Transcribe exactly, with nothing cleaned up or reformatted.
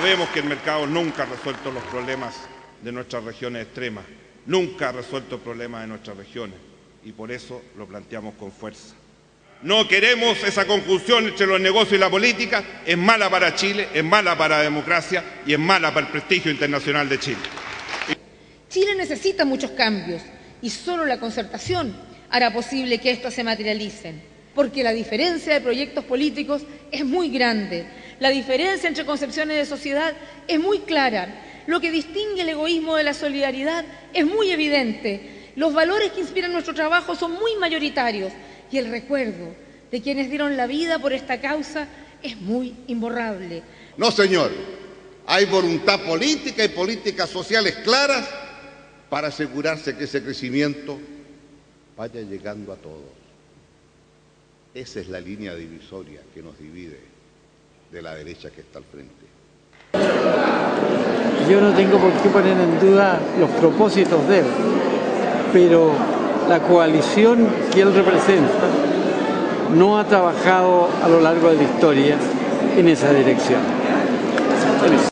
Sabemos que el mercado nunca ha resuelto los problemas de nuestras regiones extremas, nunca ha resuelto el problema de nuestras regiones, y por eso lo planteamos con fuerza. No queremos esa conjunción entre los negocios y la política, es mala para Chile, es mala para la democracia y es mala para el prestigio internacional de Chile. Chile necesita muchos cambios y solo la concertación hará posible que estos se materialicen, porque la diferencia de proyectos políticos es muy grande, la diferencia entre concepciones de sociedad es muy clara, lo que distingue el egoísmo de la solidaridad es muy evidente, los valores que inspiran nuestro trabajo son muy mayoritarios y el recuerdo de quienes dieron la vida por esta causa es muy imborrable. No, señor, hay voluntad política y políticas sociales claras para asegurarse que ese crecimiento vaya llegando a todos. Esa es la línea divisoria que nos divide de la derecha que está al frente. Yo no tengo por qué poner en duda los propósitos de él, pero la coalición que él representa no ha trabajado a lo largo de la historia en esa dirección.